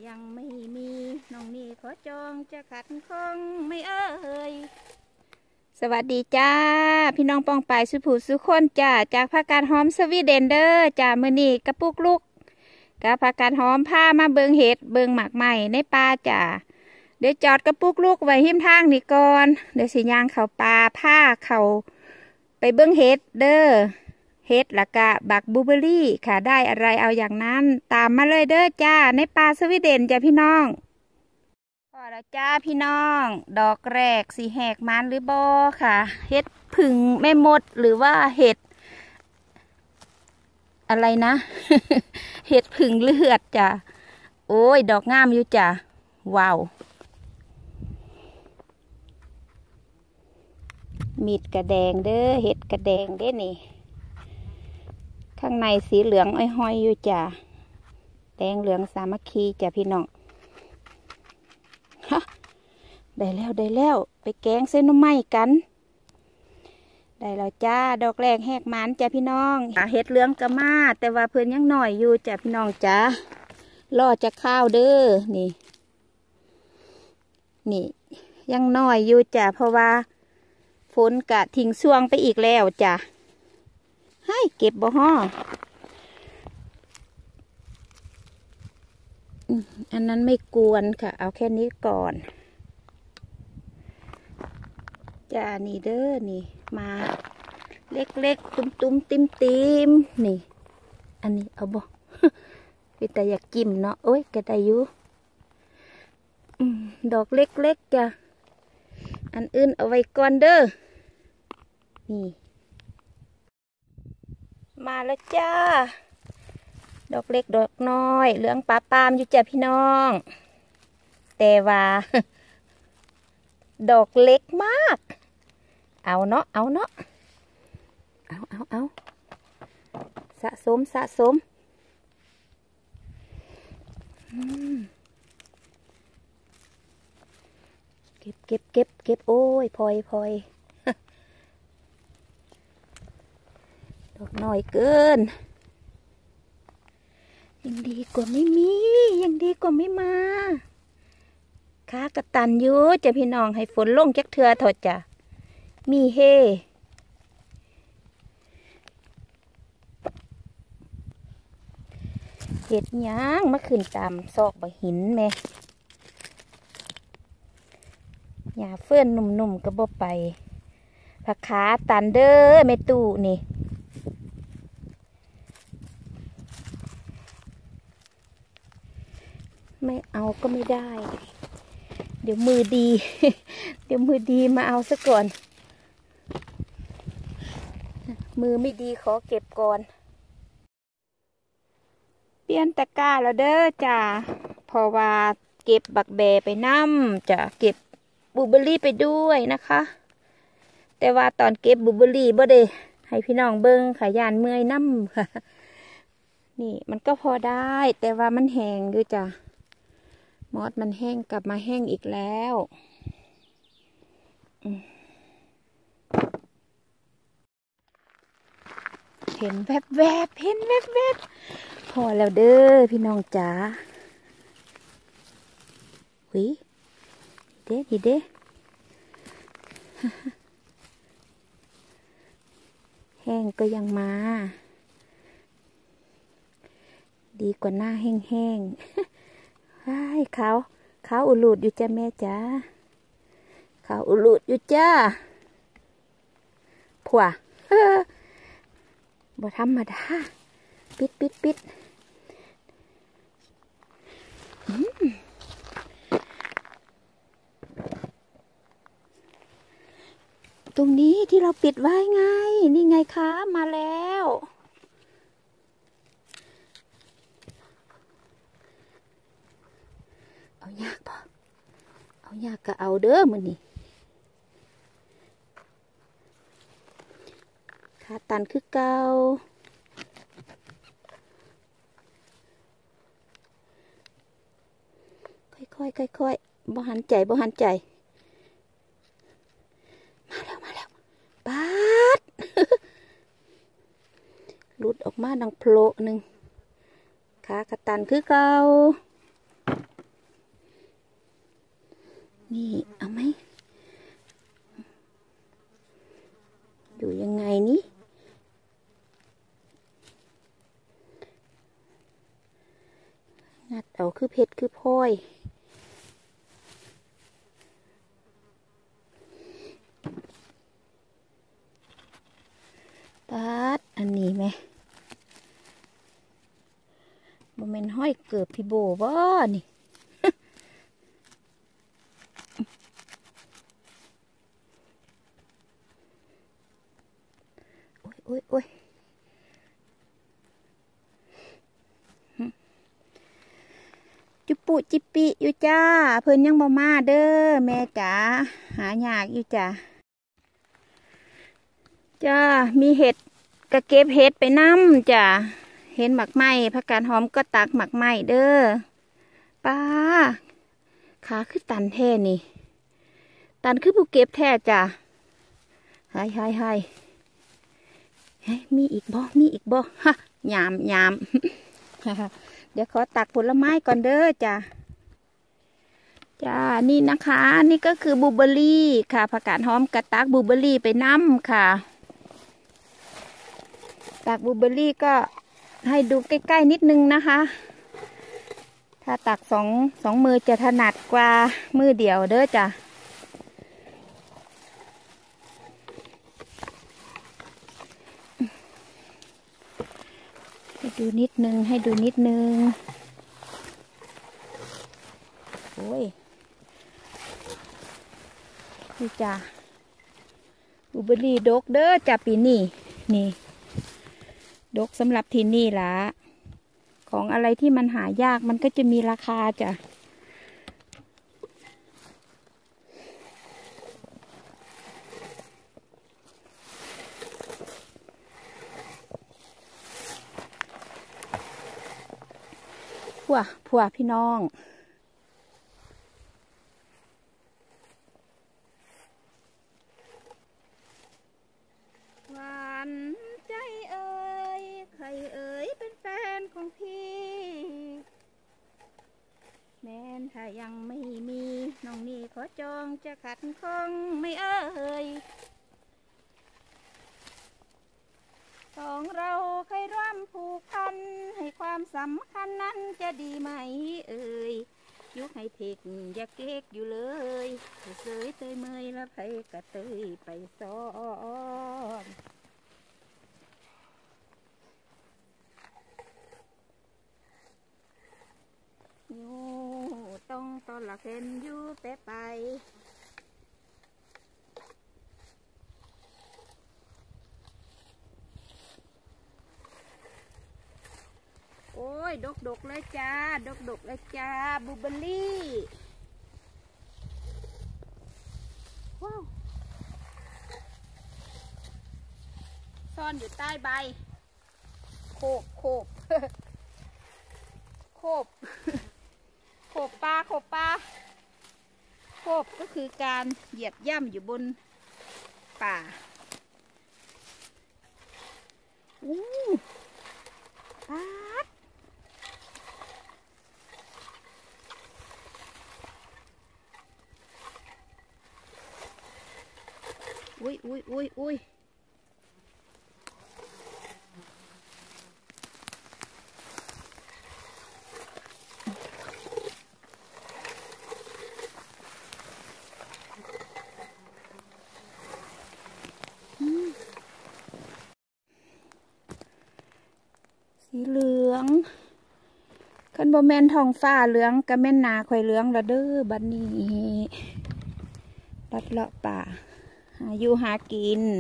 ยังไม่มีน้องนี่ขอจองจะขัดคงไม่เอ่ยสวัสดีจ้าพี่น้องปองปายสุภูสุคนจ้าจากผักกาดหอมสวีเดนเดอร์จ้ามื้อนี้กระปุกลูกกับผักกาดหอมผ้ามาเบิงเห็ดเบิงหมากใหม่ในป่าจ้าเดี๋ยวจอดกระปุกลูกไว้หิมทางนี่ก่อนเดี๋ยวสิย่างเข้าป่าผ้าเข้าไปเบิงเห็ดเด้อเฮ็ดละกะบักบลูเบอรี่ค่ะได้อะไรเอาอย่างนั้นตามมาเลยเด้อจ้าในป่าสวีเดนจ้าพี่น้องพอแล้วจ้าพี่น้องดอกแรกสีแหกมันหรือบอค่ะเฮ็ดผึ่งแม่มดหรือว่าเห็ดอะไรนะ เห็ดผึ่งเลือดจ้าโอ้ยดอกงามอยู่จ้าว้าวมีดกระแดงเด้อเห็ดกระแดงเด้นี่ข้างในสีเหลืองอ้อยๆอยู่จ้ะแดงเหลืองสามัคคีจ้ะพี่น้องฮะได้แล้วไปแกงเส้นน้ำไหม้กันได้แล้วจ้าดอกแรกแหกมันจ้ะพี่น้องเห็ดเหลืองกระมาแต่ว่าเพื่อนยังหน่อยอยู่จ้ะพี่น้องจ้ารอจะข้าวเด้อนี่ยังหน่อยอยู่จ้ะเพราะว่าฝนกะทิ้งช่วงไปอีกแล้วจ้ะให้เก็บบ่ฮ้ออันนั้นไม่กวนค่ะเอาแค่นี้ก่อนจ้านี่เด้อนี่มาเล็กๆตุ้มๆติมๆนี่อันนี้เอาบ่ พี่แต่อยากกินเนาะโอ้ยก็ได้อยู่ดอกเล็กๆจ้ะอันอื่นเอาไว้ก่อนเด้อนี่มาแล้วจ้าดอกเล็กดอกน้อยเหลืองปลาปามอยู่จ้ะพี่น้องแต่ว่า ดอกเล็กมากเอาเนาะเอาสะสมเก็บโอ้ยพลอยดอกน้อยเกินยังดีกว่าไม่มียังดีกว่าไม่มาค้ากระตันอยู่จะพี่น้องให้ฝนลงจักเทือถอดจ้ะมีเฮเห็ดย่างมาขึ้นตามซอกใบหินแม่หญ้าเฟื่อนนุ่มๆก็บ่ไปผักขาตันเด้อแม่ตู่นี่ไม่เอาก็ไม่ได้เดี๋ยวมือดี เดี๋ยวมือดีมาเอาซะก่อนมือไม่ดีขอเก็บก่อนเปลี่ยนตะกร้าแล้วเด้อจ้าเพราะว่าเก็บบักแบไปนำจะเก็บบลูเบอรี่ไปด้วยนะคะแต่ว่าตอนเก็บบลูเบอรี่บ่ได้ให้พี่น้องเบิ่งขายานเมื่อยน้ำค่ะนี่มันก็พอได้แต่ว่ามันแห้งด้วยจ้ะมอสมันแห้งกลับมาแห้งอีกแล้วเห็นแวบพอแล้วเด้อพี่น้องจ๋าดีเด้แห้งก็ยังมาดีกว่าหน้าแห้งขาวอุลูดอยู่จ้าแม่จ๋าขาวอุลูดอยู่จ้าผัวบ่ธรรมดาปิดตรงนี้ที่เราปิดไว้ไงนี่ไงคะมาแล้วเอายากปะเอายากก็เอาเด้อมื้อนี้ขาตันคือเก่าค่อยบ่หันใจมาแล้วปาด หลุดออกมาดังโผล่หนึ่งขากระตันคือเก่านี่เอาไหมอยู่ยังไงนี่งัดเอาคือเพชรคือพลอยตัดอันนี้ไหมบ่แม่นห้อยเกิดพี่โบบ่นี่ โอ้ยจุปุจิปิอยู่จ้าเพิ่นยังบ่มาเด้อแม่จ๋าหายากอยู่จ้าจ้ามีเห็ดกะเก็บเห็ดไปน้ำจ้าเห็นหมักไหม้ผักกาดหอมก็ตักหมักไหม้เด้อป้าขาคือตันแท้นี่ตันคือผู้เก็บแท้จ้าหายมีอีกบ่ฮะยาม เดี๋ยวขอตักผลไม้ก่อนเด้อจ้านี่นะคะนี่ก็คือบลูเบอร์รี่ค่ะผักกาดหอมกระตักบลูเบอร์รี่ไปน้ำค่ะตักบลูเบอร์รี่ก็ให้ดูใกล้ๆนิดนึงนะคะถ้าตักสองมือจะถนัดกว่ามือเดียวเด้อจ้าให้ดูนิดนึงโอ้ยดูจ้าบลูเบอร์รี่ดกเด้อจ้าปีนี่ดกสำหรับที่นี่ละของอะไรที่มันหายากมันก็จะมีราคาจ้ะผัวพี่น้องหวานใจเอ่ยใครเอ่ยเป็นแฟนของพี่แม้นถ้ายังไม่มีน้องนี่ขอจองจะขัดข้องไม่เอ่ยสองเราเคยร่วมผูกพันให้ความสำคัญนั้นจะดีไหมเอ่ยยุคให้เทคอย่าเก๊กอยู่เลยเสยเตยเมยและไผกระเตยไปซ้อนอยู่ต้องตอนละเข็นอยู่แปะไปโอ้ยดกเลยจ้าดกเลยจ้าบลูเบอร์รี่ว้าวซ่อนอยู่ใต้ใบโขบโขบปลาโขบก็คือการเหยียบย่ำอยู่บนป่าปัดอุ้ยสีเหลืองคันบ่แม่นทองฟ้าเหลืองก็แม่นนาข่อยเหลืองละเด้อบัดนี้ลัดเลาะป่าหาอยู่หากิน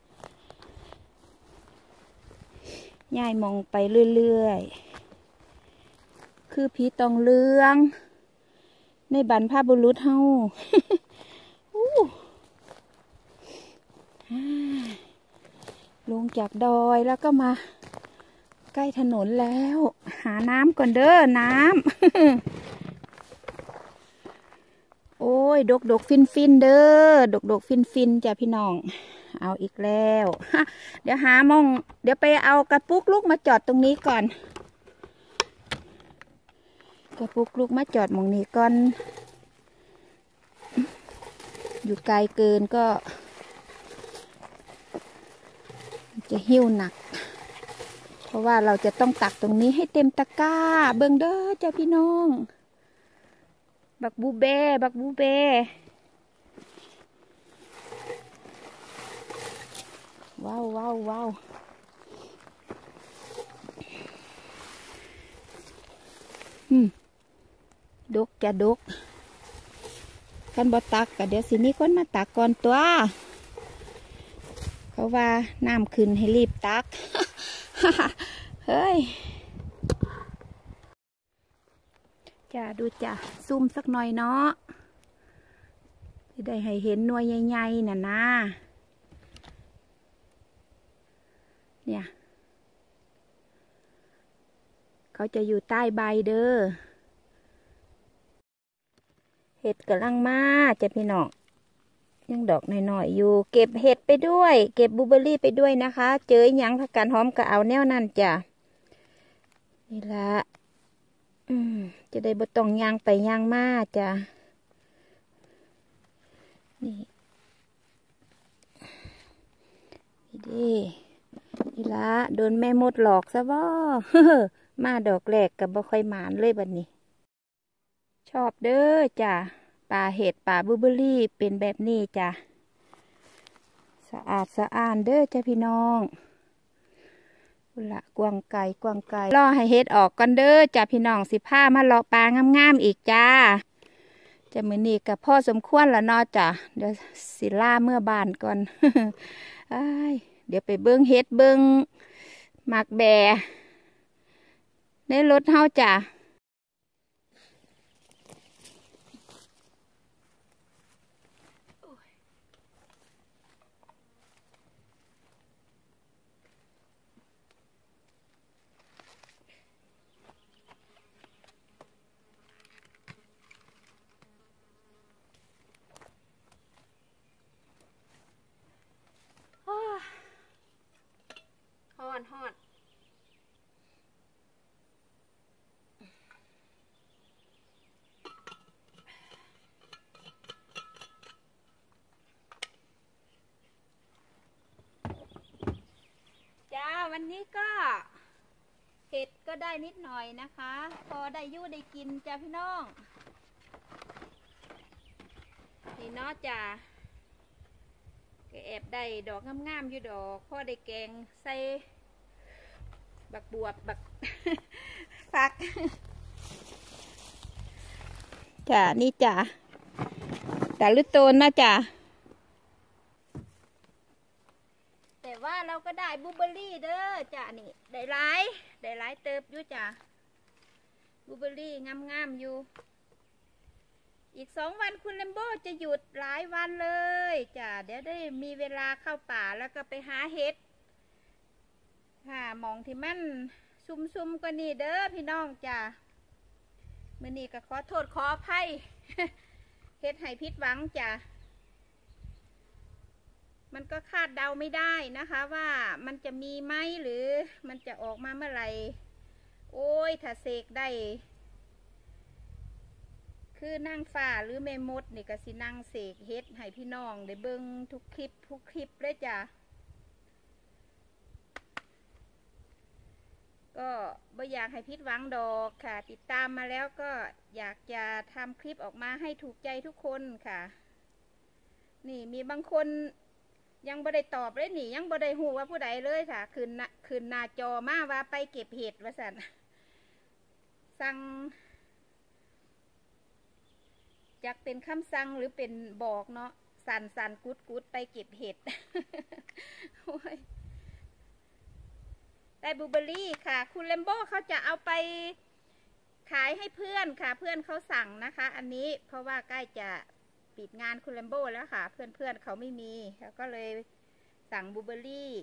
ย่ายมองไปเรื่อยๆคือผีตองเหลืองในบรรพบุรุษเฮา ลงจากดอยแล้วก็มาใกล้ถนนแล้วหาน้ำก่อนเด้อน้ำโอ้ยดกฟินเด้อดกฟินจ้ะพี่น้องเอาอีกแล้วเดี๋ยวเดี๋ยวไปเอากระปุกลูกมาจอดตรงนี้ก่อนกระปุกลูกมาจอดมองนี้ก่อนอยู่ไกลเกินก็จะหิ้วหนักเพราะว่าเราจะต้องตักตรงนี้ให้เต็มตะกร้าเบิ่งเด้อจ้าพี่น้องบักบูเบ้บักบูเบ้ว้าวว้าวว้าวดกจะดกคันบ่ตักก็เดี๋ยวสิมีคนมาตักก่อนตัวเขาว่าน้ำขึ้นให้รีบตัก เฮ้ยจ้าดูจ้ะซูมสักหน่อยเนาะจะได้ให้เห็นหน่วยใหญ่ๆน่ะนะเนี่ยเขาจะอยู่ใต้ใบเด้อเห็ดกำลังมาจ้ะพี่น้องยังดอกหน่อยๆอยู่เก็บเห็ดไปด้วยเก็บบลูเบอร์รี่ไปด้วยนะคะเจอหยังผักกาดหอมก็เอาแนวนั่นจ้ะนี่ละจะได้บ่ต้องย่างไปย่างมาจ้ะนี่ดินี่ละโดนแม่มดหลอกซะบ่ มาดอกแรกกับบ่ค่อยหมานเลยบัดนี้ชอบเด้อจ้ะป่าเห็ดป่าบลูเบอร์รี่เป็นแบบนี้จ้ะสะอาดสะอ้านเด้อจ้ะพี่น้องละกวางไก่กวางไก่รอให้เห็ดออกก่อนเด้อจ้ะพี่น้องสิผ้ามาเลาะปลางามๆอีกจ้าจะมื้อนี้กับพ่อสมควรละเนาะจ้ะเดี๋ยวสิล่าเมื่อบ้านก่อน เดี๋ยวไปเบิ้งเห็ดเบิ้งหมากแบในรถเฮาจ้ะฮอดจ้าวันนี้ก็เห็ดก็ได้นิดหน่อยนะคะพอได้ยู่ได้กินจ้าพี่น้องนี่เนาะจ้าก็แอบได้ดอกงามๆอยู่ดอกพ่อได้แกงใส่บักบวบบัก ฟักจ้านี่จ้าแต่ลึกโตนนะจ้าแต่ว่าเราก็ได้บลูเบอร์รี่เด้อจ้านี่ได้หลายเติบอยู่จ้าบลูเบอร์รี่งามๆอยู่อีก2 วันคุณเลมโบจะหยุดหลายวันเลยจ้าเดี๋ยวได้มีเวลาเข้าป่าแล้วก็ไปหาเห็ดมองที่มันซุ่มๆก็นี่เด้อพี่น้องจ้ามื้อนี้ก็ขอโทษขออภัย เฮ็ดให้ผิดหวังจ้ามันก็คาดเดาไม่ได้นะคะว่ามันจะมีไหมหรือมันจะออกมาเมื่อไหร่โอ้ยถ้าเสกได้คือนั่งฝ่าหรือแม่มดนี่ก็สินั่งเสกเฮ็ดให้พี่น้องได้เบิ่งทุกคลิปเลยจ้ะก็บ่อยากให้ผิดหวังดอกค่ะติดตามมาแล้วก็อยากจะทำคลิปออกมาให้ถูกใจทุกคนค่ะนี่มีบางคนยังบ่ได้ตอบเลยนี่ยังบ่ได้หูว่าผู้ใดเลยค่ะคืนหน้าจอมาว่าไปเก็บเห็ดว่าสั่นสั่งจักเป็นคำสั่งหรือเป็นบอกเนาะสั่นกุดไปเก็บเห็ด ได้บลูเบอร์รี่ค่ะคุณเลมโบเขาจะเอาไปขายให้เพื่อนค่ะเพื่อนเขาสั่งนะคะอันนี้เพราะว่าใกล้จะปิดงานคุณเลมโบแล้วค่ะเพื่อนเขาไม่มีแล้วก็เลยสั่งบลูเบอร์รี่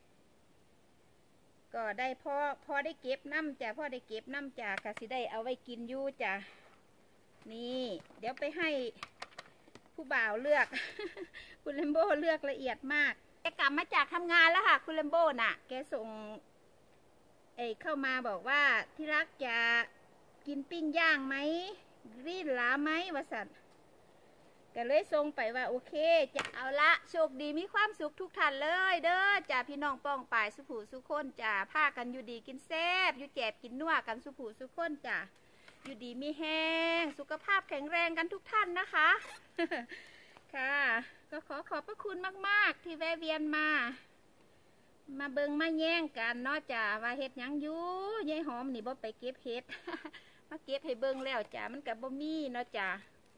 ก็ได้พ่อได้เก็บน้ำจ้ะพ่อได้เก็บน้ำจ้ะค่ะสิได้เอาไว้กินอยู่จ้ะนี่เดี๋ยวไปให้ผู้บ่าวเลือก คุณเลมโบเลือกละเอียดมากแกกลับมาจากทำงานแล้วค่ะคุณเลมโบน่ะแกส่งเข้ามาบอกว่าที่รักจะกินปิ้งย่างไหมรีดหลาไหมวะสัตว์ก็เลยส่งไปว่าโอเคจะเอาละโชคดีมีความสุขทุกท่านเลยเด้อจ้าพี่น้องป้องปายสุผูสุคนจ้าพากันอยู่ดีกินแซ่บอยู่แจบกินนัวกันสุผูสุคนจ้าอยู่ดีมีแห้งสุขภาพแข็งแรงกันทุกท่านนะคะ ค่ะก็ขอบพระคุณมากๆที่แวะเวียนมาเบิ่งมาแย่งกันเนาะจ้าว่าเฮ็ดยังอยู่ยายหอมนี่บ่ไปเก็บเฮ็ด มาเก็บให้เบิ่งแล้วจ้ามันกับบ่มีเนาะจ้า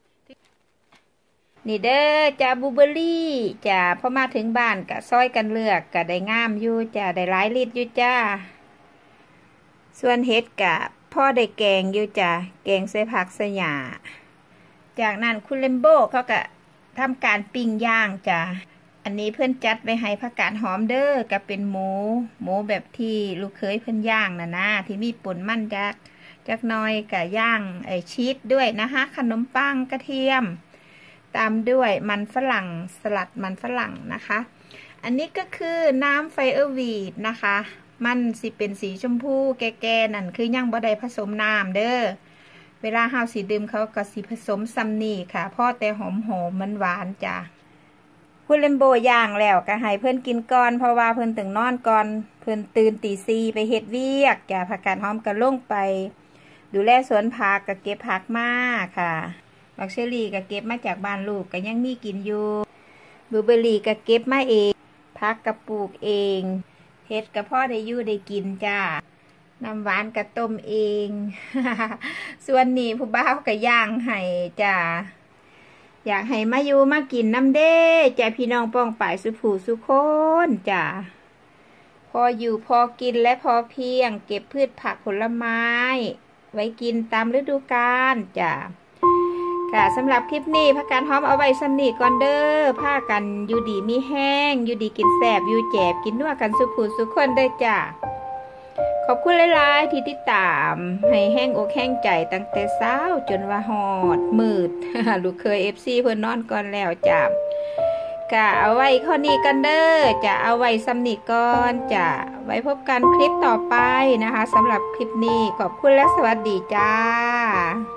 นี่เด้อจ้าบลูเบอร์รี่จ้าพอมาถึงบ้านกะซอยกันเลือกกะได้งามอยู่จ้าได้หลายลิตรอยู่จ้าส่วนเฮ็ดกะพ่อได้แกงอยู่จ้าแกงใส่ผักใส่หญ้าจากนั้นคุณเลมโบเขากะทำการปิ้งย่างจ้าอันนี้เพื่อนจัดไปให้ผักกาดหอมเด้อกับเป็นหมูแบบที่ลูกเคยเพื่อนย่างนะที่มีป่นมันจักน้อยกะย่างชีสด้วยนะคะขนมปังกระเทียมตามด้วยมันฝรั่งสลัดมันฝรั่งนะคะอันนี้ก็คือน้ำไฟเออร์วีดนะคะมันสิเป็นสีชมพูแก่ๆนั่นคือยังบ่ได้ผสมน้ำเด้อเวลาเฮาสีดื่มเขาก็สิผสมซัมนี่ค่ะพ่อแต่หอมมันหวานจ้ะคุณเลมโบย่างแล้วก็ให้เพื่อนกินก่อนเพราะว่าเพื่อนตื่นนอนก่อนเพื่อนตื่นตีสี่ไปเฮ็ดเวียกจ้ะผักกาดหอมก็ลงไปดูแลสวนผักก็เก็บผักมาค่ะบักเชอรี่ก็เก็บมาจากบ้านลูกก็ยังมีกินอยู่บลูเบอร์รี่ก็เก็บมาเองผักก็ปลูกเองเฮ็ดก็พ่อได้อยู่ได้กินจ้าน้ำหวานก็ต้มเอง ส่วนนี้ผู้บ่าวก็ย่างให้จ้าอยากให้มาอยู่มากินน้ำเด้จ้าพี่น้องป้องป่ายสุผูสุคนจ้าพออยู่พอกินและพอเพียงเก็บพืชผักผลไม้ไว้กินตามฤดูกาลจ้าค่ะสำหรับคลิปนี้ผักกาดหอมเอาไว้สำนีก่อนเด้อผ้ากันอยู่ดีมีแห้งอยู่ดีกินแสบอยู่แจบกินนัวกันสุผูสุคนเด้อจ้าขอบคุณหลายๆที่ติดตามให้แห้งอกแห้งใจตั้งแต่เช้าจนว่าหอดมืด ลูกเคย FC เพิ่นนอนก่อนแล้วจ้ากะเอาไว้ข้อนี้กันเด้อจะเอาไว้สำนีก่อนจะไว้พบกันคลิปต่อไปนะคะสำหรับคลิปนี้ขอบคุณและสวัสดีจ้า